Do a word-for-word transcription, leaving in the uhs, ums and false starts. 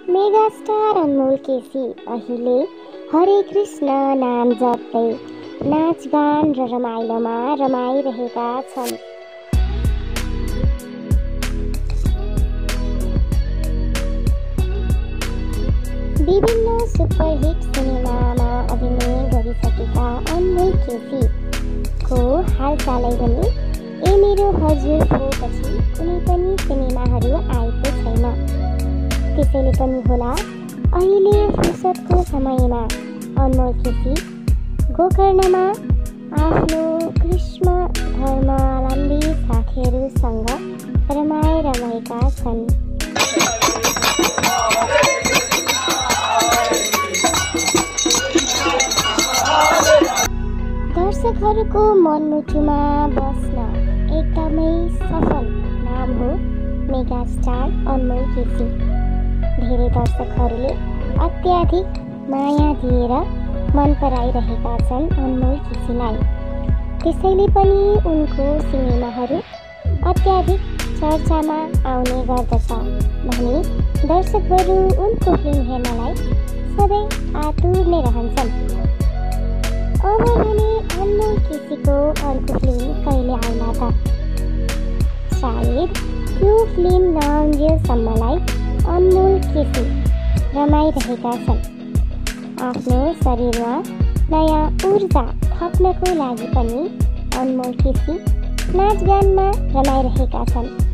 Megastar अनमोल केसी अहिले हरे कृष्ण नाम जप्दै नाचगान र रमाइलोमा रमाइरहेका छन्। विभिन्न सुपरहिट सिनेमामा अभिनय गरिसकेका अनमोल केसीको हालचालै पनि ए मेरो हजुर फोपछि कुनै पनि सिनेमाहरू आएको छैन। त्यसैले पनि होला अहिले फुर्सदको समयमा अनमोल केसी गोकर्णमा आफ्नो कृष्ण धर्मावलम्बी साथीहरूसँग रमाइरहेका छन्। दर्शकहरूको मनमुटुमा बस्न एकदमै सफल नाम हो मेगास्टार अनमोल केसी। धेरै दर्शकहरूले अत्याधिक माया दिएर मन पराइरहेका छन् अनमोल केसीलाई। त्यसैले पनि उनको सिनेमाहरू अत्याधिक चर्चामा आउने गर्दछ भने दर्शकहरू उनको फिल्म हेर्नलाई सधैँ आतुर नै रहन्छन्। अब भने अनमोल केसीको अर्को फिल्म कहिले आउला त? सायद त्यो फिल्म नआउन्जेलसम्मलाई अनमोल केसी रमाइरहेका छन्। आफ्नो शरीरमा नयाँ ऊर्जा थप्नको लागि पनि अनमोल केसी नाचगानमा रमाइरहेका छन्।